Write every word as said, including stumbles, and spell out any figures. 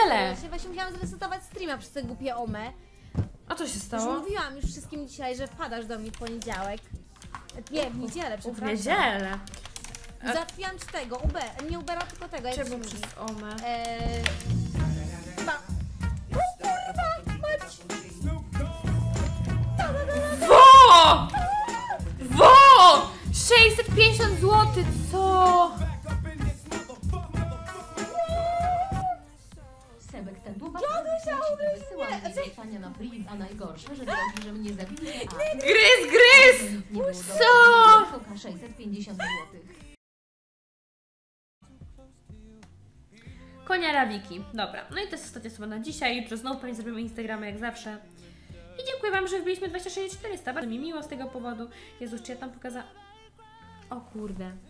niedzielę! Ja się właśnie musiałam zresetować streama przez te głupie omę. A co się Już stało? mówiłam już wszystkim dzisiaj, że wpadasz do mnie w poniedziałek. Nie, w niedzielę, W przepraszam. niedzielę. A- Załatwiłam ci tego, Uber, nie Ubera, tylko tego, jak Czemu się mówi. przez omę? Eee... Ba... O kurwa, mać! Wo! Wo! sześćset pięćdziesiąt złotych, co? Sebek ten dłubak nie wysyłam jej pytania na priv, a najgorsze, że drogi, że mnie zabili, a Gryz, gryz! nie było Co? Szuka sześćset pięćdziesiąt złotych. Konia Rawiki. Dobra, no i to jest ostatnia osoba na dzisiaj. Jutro znowu pewnie zrobimy Instagramy jak zawsze. I dziękuję wam, że wbiliśmy dwadzieścia sześć czterysta. Bardzo mi miło z tego powodu. Jezus, czy ja tam pokazałam... O kurde.